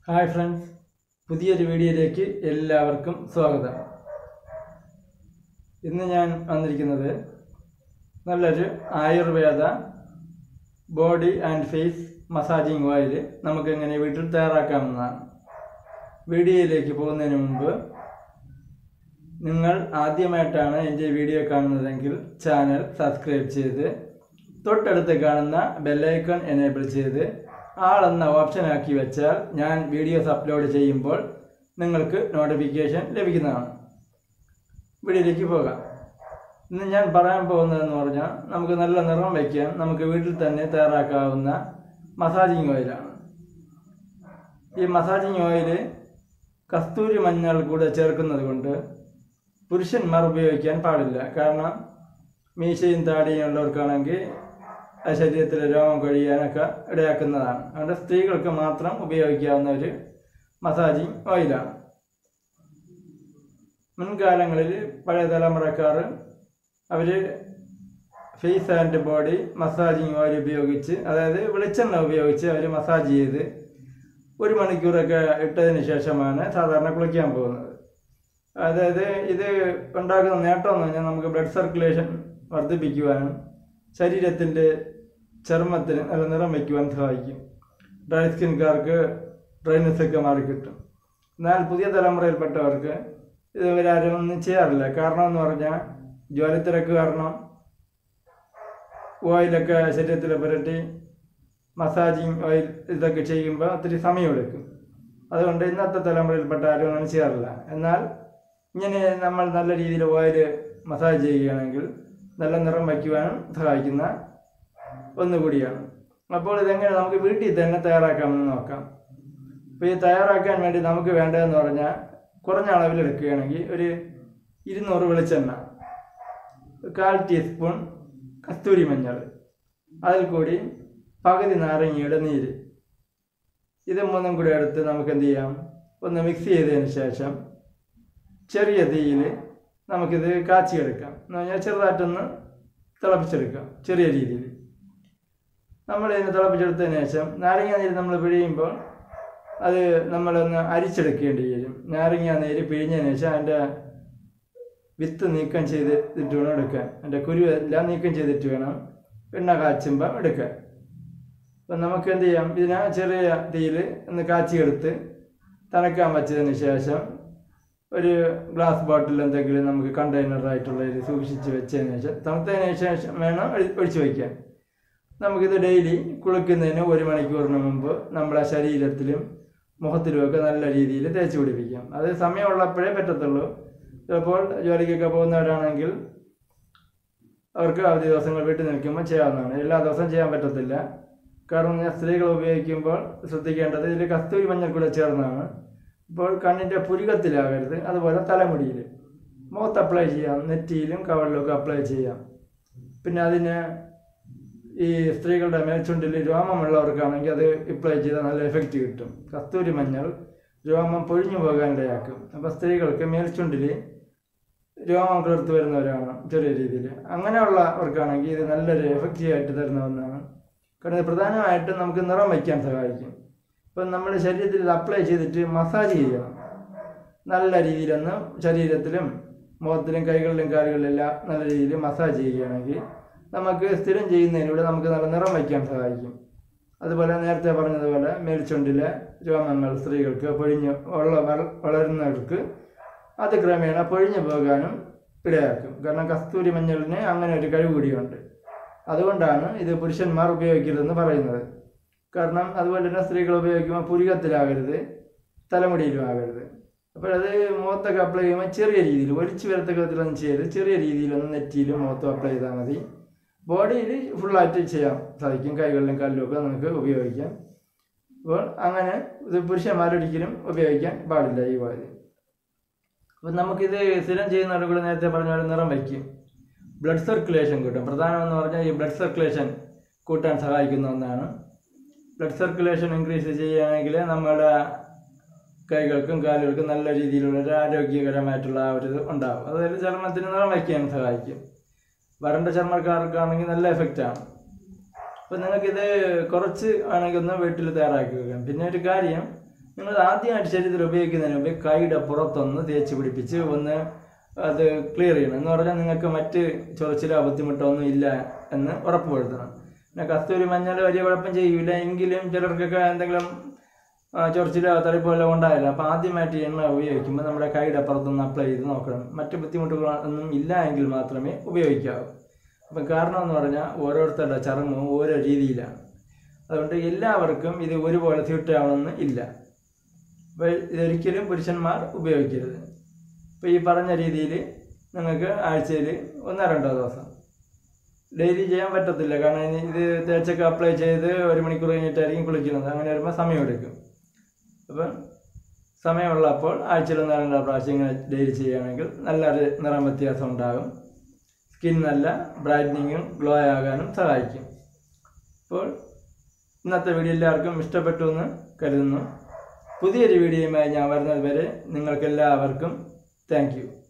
Hi friends, പുതിയൊരു വീഡിയോയിലേക്ക് എല്ലാവർക്കും സ്വാഗതം. ഇന്ന് ഞാൻ വന്നിരിക്കുന്നത് നല്ലൊരു ayurveda body and face massaging oil നമുക്കെങ്ങനെ വീട്ടിൽ തയ്യാറാക്കാമെന്നാണ്. വീഡിയോയിലേക്ക് പോകുന്നതിന് മുമ്പ് നിങ്ങൾ ആദ്യമായിട്ടാണ് എൻ്റെ വീഡിയോ കാണുന്നതെങ്കിൽ ചാനൽ സബ്സ്ക്രൈബ് ചെയ്ത് തൊട്ടടുത്ത് കാണുന്ന ബെല്ലൈക്കൺ എനേബിൾ ചെയ്ത് ആൾ എന്ന ഓപ്ഷൻ ആക്കി വെച്ചാൽ ഞാൻ വീഡിയോസ് അപ്ലോഡ് ചെയ്യുമ്പോൾ നിങ്ങൾക്ക് നോട്ടിഫിക്കേഷൻ ലഭിക്കുന്നതാണ്. വീഡിയോയിലേക്ക് പോകാം. ഇന്ന് ഞാൻ പറയാൻ പോകുന്നതെന്ന് പറഞ്ഞാൽ നമുക്ക് നല്ല നിറം വയ്ക്കാൻ നമുക്ക് വീട്ടിൽ തന്നെ തയ്യാറാക്കാവുന്ന മസാജിങ് ഓയിലാണ്. ഈ മസാജിങ് ഓയിൽ കസ്തൂരി മഞ്ഞൾ കൂടെ ചേർക്കുന്നത് കൊണ്ട് പുരുഷന്മാർ ഉപയോഗിക്കാൻ പാടില്ല. കാരണം മീശയും താടിയും ഉള്ളവർക്കാണെങ്കിൽ ശരീരത്തിലെ രോമം കൊഴിയാനൊക്കെ ഇടയാക്കുന്നതാണ്. അതുകൊണ്ട് സ്ത്രീകൾക്ക് മാത്രം ഉപയോഗിക്കാവുന്ന ഒരു മസാജിങ് ഓയിലാണ്. മുൻകാലങ്ങളിൽ പഴയ തലമുറക്കാർ അവർ face and body massaging oil ഉപയോഗിച്ച്, അതായത് വെളിച്ചെണ്ണ ഉപയോഗിച്ച് അവർ മസാജ് ചെയ്ത് 1 മണിക്കൂറൊക്കെ ഇട്ടതിന് ശേഷമാണ് സാധാരണ കുളിക്കാൻ പോകുന്നത്. അതായത് ഇത് ഉണ്ടാക്കുന്ന നേട്ടം എന്ന് പറഞ്ഞാൽ നമുക്ക് ബ്ലഡ് സർക്കുലേഷൻ വർദ്ധിപ്പിക്കുവാനും ശരീരത്തിൻ്റെ ചർമ്മത്തിന് നല്ല നിറം വയ്ക്കുവാൻ സഹായിക്കും. ഡ്രൈ സ്കിൻകാർക്ക് ഡ്രൈനെസ് ഒക്കെ മാറിക്കിട്ടും. എന്നാൽ പുതിയ തലമുറയിൽപ്പെട്ടവർക്ക് ഇത് ഇവരാരും ഒന്നും ചെയ്യാറില്ല. കാരണം എന്ന് പറഞ്ഞാൽ ജോലിത്തിരക്ക് കാരണം ഓയിലൊക്കെ ശരീരത്തിൽ പുരട്ടി മസാജിങ് ഓയിൽ ഇതൊക്കെ ചെയ്യുമ്പോൾ ഒത്തിരി സമയമെടുക്കും. അതുകൊണ്ട് ഇന്നത്തെ തലമുറയിൽപ്പെട്ട ആരും ഒന്നും ചെയ്യാറില്ല. എന്നാൽ ഇങ്ങനെ നമ്മൾ നല്ല രീതിയിൽ ഓയിൽ മസാജ് ചെയ്യുകയാണെങ്കിൽ നല്ല നിറം വയ്ക്കുവാനും സഹായിക്കുന്ന ഒന്നുകൂടിയാണ്. അപ്പോൾ ഇതെങ്ങനെ നമുക്ക് വീട്ടിൽ തന്നെ തയ്യാറാക്കാമെന്ന് നോക്കാം. അപ്പോൾ ഈ തയ്യാറാക്കാൻ വേണ്ടി നമുക്ക് വേണ്ടതെന്ന് പറഞ്ഞാൽ കുറഞ്ഞ അളവിൽ എടുക്കുകയാണെങ്കിൽ ഒരു 200 വെളിച്ചെണ്ണ, 1/4 ടീസ്പൂൺ കസ്തൂരി മഞ്ഞൾ, അതിൽ കൂടി പകുതി നാരങ്ങയുടെ നീര്, ഇത് മൂന്നും കൂടി എടുത്ത് നമുക്ക് എന്ത് ചെയ്യാം, ഒന്ന് മിക്സ് ചെയ്തതിന് ശേഷം ചെറിയ തീയിൽ നമുക്കിത് കാച്ചിയെടുക്കാം. എന്ന് പറഞ്ഞാൽ ചെറുതായിട്ടൊന്ന് തിളപ്പിച്ചെടുക്കാം. ചെറിയ രീതിയിൽ നമ്മൾ ഇതിന് തിളപ്പിച്ചെടുത്തതിന് ശേഷം നാരങ്ങ നീര് നമ്മൾ പിഴിയുമ്പോൾ അത് നമ്മളൊന്ന് അരിച്ചെടുക്കേണ്ടി വരും. നാരങ്ങ നീര് പിഴിഞ്ഞതിന് ശേഷം അതിൻ്റെ വിത്ത് നീക്കം ചെയ്തിട്ട് വേണം എടുക്കാൻ. അതിൻ്റെ കുരു എല്ലാം നീക്കം ചെയ്തിട്ട് വേണം എണ്ണ കാച്ചുമ്പോൾ എടുക്കാൻ. അപ്പം നമുക്ക് എന്ത് ചെയ്യാം, ഇതിനെ ചെറിയ തീയിൽ ഒന്ന് കാച്ചിയെടുത്ത് തണുക്കാൻ വച്ചതിന് ശേഷം ഒരു ഗ്ലാസ് ബോട്ടിൽ എന്തെങ്കിലും നമുക്ക് കണ്ടെയ്നറായിട്ടുള്ളതിൽ സൂക്ഷിച്ച് വെച്ചതിന് ശേഷം തണുത്തതിന് ശേഷം വേണം ഒഴിച്ച് വയ്ക്കാൻ. നമുക്കിത് ഡെയിലി കുളിക്കുന്നതിന് 1 മണിക്കൂറിന് മുമ്പ് നമ്മുടെ ശരീരത്തിലും മുഖത്തിലുമൊക്കെ നല്ല രീതിയിൽ തേച്ച് പിടിപ്പിക്കാം. അത് സമയമുള്ളപ്പോഴേ പറ്റത്തുള്ളൂ. ചിലപ്പോൾ ജോലിക്കൊക്കെ പോകുന്നവരാണെങ്കിൽ അവർക്ക് അവധി ദിവസങ്ങൾ വീട്ടിൽ നിൽക്കുമ്പോൾ ചെയ്യാവുന്നതാണ്. എല്ലാ ദിവസവും ചെയ്യാൻ പറ്റത്തില്ല. കാരണം സ്ത്രീകൾ ഉപയോഗിക്കുമ്പോൾ ശ്രദ്ധിക്കേണ്ടത് ഇതിൽ കസ്തൂരി മഞ്ഞൾ കൂടെ ചേർന്നാണ്. ഇപ്പോൾ കണ്ണിൻ്റെ പുരികത്തിലാകരുത്. അതുപോലെ തലമുടിയിൽ മുഖത്ത് അപ്ലൈ ചെയ്യാം, നെറ്റിയിലും കവളിലൊക്കെ അപ്ലൈ ചെയ്യാം. പിന്നെ അതിന് ഈ സ്ത്രീകളുടെ മേൽച്ചുണ്ടിൽ രോമമുള്ളവർക്കാണെങ്കിൽ അത് അപ്ലൈ ചെയ്താൽ നല്ല എഫക്റ്റ് കിട്ടും. കസ്തൂരി മഞ്ഞൾ രോമം പൊഴിഞ്ഞു പോകാൻ ഇടയാക്കും. അപ്പോൾ സ്ത്രീകൾക്ക് മേൽച്ചുണ്ടിൽ രോമം കിളിർത്ത് വരുന്നവരാണ് ചെറിയ രീതിയിൽ. അങ്ങനെയുള്ളവർക്കാണെങ്കിൽ ഇത് നല്ലൊരു എഫക്റ്റീവായിട്ട് തരുന്ന ഒന്നാണ്. കാരണം പ്രധാനമായിട്ടും നമുക്ക് നിറം വയ്ക്കാൻ സഹായിക്കും. ഇപ്പം നമ്മുടെ ശരീരത്തിൽ ഇത് അപ്ലൈ ചെയ്തിട്ട് മസാജ് ചെയ്യണം. നല്ല രീതിയിലൊന്ന് ശരീരത്തിലും മുഖത്തിലും കൈകളിലും കാലുകളിലെല്ലാം നല്ല രീതിയിൽ മസാജ് ചെയ്യുകയാണെങ്കിൽ നമുക്ക് സ്ഥിരം ചെയ്യുന്നതിലൂടെ നമുക്ക് നല്ല നിറം വയ്ക്കാൻ സഹായിക്കും. അതുപോലെ നേരത്തെ പറഞ്ഞതുപോലെ മേൽച്ചുണ്ടിലെ രോമങ്ങൾ സ്ത്രീകൾക്ക് വളരുന്നവർക്ക് അത് ക്രമേണ പൊഴിഞ്ഞു പോകാനും ഇടയാക്കും. കാരണം കസ്തൂരി മഞ്ഞളിന് അങ്ങനെ ഒരു കഴിവ് കൂടിയുണ്ട്. അതുകൊണ്ടാണ് ഇത് പുരുഷന്മാർ ഉപയോഗിക്കരുതെന്ന് പറയുന്നത്. കാരണം അതുപോലെ തന്നെ സ്ത്രീകൾ ഉപയോഗിക്കുമ്പോൾ പുരികത്തിലാകരുത്, തലമുടിയിലും ആകരുത്. അപ്പോൾ അത് മുഖത്തൊക്കെ അപ്ലൈ ചെയ്യുമ്പോൾ ചെറിയ രീതിയിൽ ഒലിച്ചു വരത്തക്കത്തിലൊന്നും ചെയ്ത് ചെറിയ രീതിയിലൊന്ന് നെറ്റിയിലും മുഖത്തും അപ്ലൈ ചെയ്താൽ മതി. ബോഡിയിൽ ഫുള്ളായിട്ട് ചെയ്യാൻ സാധിക്കും. കൈകളിലും കാലിലും ഒക്കെ നമുക്ക് ഉപയോഗിക്കാം. അപ്പോൾ അങ്ങനെ ഇത് പുരുഷന്മാരൊരിക്കലും ഉപയോഗിക്കാൻ പാടില്ല ഈ ഓയിൽ. അപ്പം നമുക്കിത് സ്ഥിരം ചെയ്യുന്നവരുടെ കൂടെ നേരത്തെ പറഞ്ഞ പോലെ നിറം വയ്ക്കും, ബ്ലഡ് സർക്കുലേഷൻ കൂട്ടും. പ്രധാനമെന്ന് പറഞ്ഞാൽ ഈ ബ്ലഡ് സർക്കുലേഷൻ കൂട്ടാൻ സഹായിക്കുന്ന ഒന്നാണ്. ബ്ലഡ് സർക്കുലേഷൻ ഇൻക്രീസ് ചെയ്യുകയാണെങ്കിൽ നമ്മുടെ കൈകൾക്കും കാലുകൾക്കും നല്ല രീതിയിലുള്ള ഒരു ആരോഗ്യകരമായിട്ടുള്ള ഒരു ഇത് ഉണ്ടാകും. അതായത് ചർമ്മത്തിന് നിറം വയ്ക്കാൻ സഹായിക്കും. വരണ്ട ചർമ്മക്കാർക്കാണെങ്കിൽ നല്ല എഫക്റ്റാണ്. അപ്പോൾ നിങ്ങൾക്കിത് കുറച്ച് ആണെങ്കിൽ ഒന്ന് വീട്ടിൽ തയ്യാറാക്കി വെക്കാം. പിന്നെ ഒരു കാര്യം, നിങ്ങൾ ആദ്യമായിട്ട് ശരീരത്തിൽ ഉപയോഗിക്കുന്നതിന് മുമ്പ് കൈയുടെ പുറത്തൊന്ന് തേച്ച് പിടിപ്പിച്ച് ഒന്ന് അത് ക്ലിയർ ചെയ്യണം. എന്ന് പറഞ്ഞാൽ നിങ്ങൾക്ക് മറ്റ് ചൊറിച്ചിലോ ബുദ്ധിമുട്ടോ ഒന്നും ഇല്ല എന്ന് ഉറപ്പുവരുത്തണം. പിന്നെ കസ്തൂരി മഞ്ഞൾ വലിയ കുഴപ്പം ചെയ്യില്ല, എങ്കിലും ചിലർക്കൊക്കെ എന്തെങ്കിലും ചൊറിച്ചിലോ തളിപ്പോ ഉണ്ടായില്ല. അപ്പോൾ ആദ്യമായിട്ട് എണ്ണ ഉപയോഗിക്കുമ്പോൾ നമ്മുടെ കൈയുടെ അപ്പുറത്തൊന്ന് അപ്ലൈ ചെയ്ത് നോക്കണം. മറ്റ് ബുദ്ധിമുട്ടുകളൊന്നും ഇല്ല എങ്കിൽ മാത്രമേ ഉപയോഗിക്കാവൂ. അപ്പം കാരണം എന്ന് പറഞ്ഞാൽ ഓരോരുത്തരുടെ ചർമ്മവും ഓരോ രീതിയിലാണ്. അതുകൊണ്ട് എല്ലാവർക്കും ഇത് ഒരുപോലെ സ്യൂട്ട് ആവണമെന്ന് ഇല്ല. അപ്പോൾ ഇതൊരിക്കലും പുരുഷന്മാർ ഉപയോഗിക്കരുത്. ഇപ്പോൾ ഈ പറഞ്ഞ രീതിയിൽ നിങ്ങൾക്ക് ആഴ്ചയിൽ 1-2 ദിവസം ഡെയിലി ചെയ്യാൻ പറ്റത്തില്ല. കാരണം ഇത് തേച്ചൊക്കെ അപ്ലൈ ചെയ്ത് 1 മണിക്കൂർ കഴിഞ്ഞിട്ടായിരിക്കും കുളിക്കുന്നത്. അങ്ങനെ വരുമ്പോൾ സമയമെടുക്കും. അപ്പം സമയമുള്ളപ്പോൾ ആഴ്ചയിൽ 1-2 പ്രാവശ്യം ഇങ്ങനെ ഡെയിലി ചെയ്യുകയാണെങ്കിൽ നല്ലൊരു നിറം വ്യത്യാസം ഉണ്ടാകും. സ്കിൻ നല്ല ബ്രൈറ്റനിങ്ങും ഗ്ലോ ആകാനും സഹായിക്കും. അപ്പോൾ ഇന്നത്തെ വീഡിയോ എല്ലാവർക്കും ഇഷ്ടപ്പെട്ടു എന്ന് കരുതുന്നു. പുതിയൊരു വീഡിയോയുമായി ഞാൻ വരുന്നത് വരെ നിങ്ങൾക്കെല്ലാവർക്കും താങ്ക് യു.